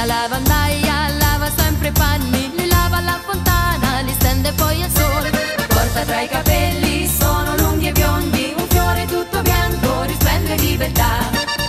bella lavandaia lava sempre i panni, li lava alla fontana, li stende poi al sole. Porta tra i capelli, sono lunghi e biondi, un fiore tutto bianco risplende di beltà.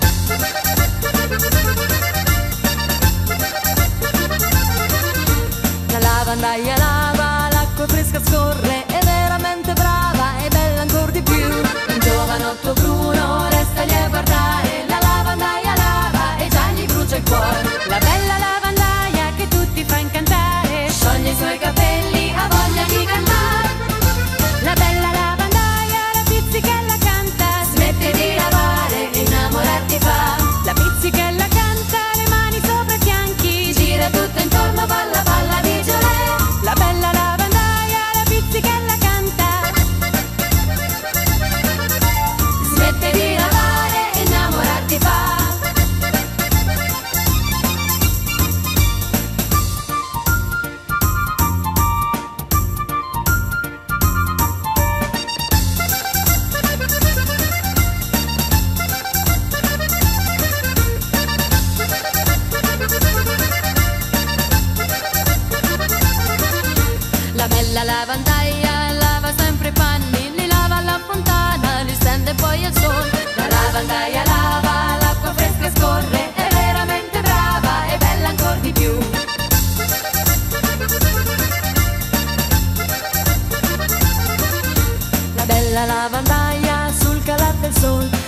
La lavandaia lava, l'acqua fresca scorre, è veramente brava, è bella ancora di più. Un giovanotto bruno resta lì a guardare, la lavandaia lava e già gli brucia il cuore. La bella lavandaia che tutti fa incantare, scioglie i suoi capelli, ha voglia di cantare. La bella lavandaia, la pizzichella canta, smette di lavare e innamorarti fa. La pizzichella canta, le mani sopra i fianchi, gira tutto intorno, balla balla di giorè. La bella lavandaia, la pizzichella canta, smette di lavare e innamorarti fa. La bella lavandaia lava sempre i panni, li lava alla fontana, li stende poi al sole. La lavandaia lava, l'acqua fresca scorre, è veramente brava, è bella ancora di più. La bella lavandaia sul calar del sol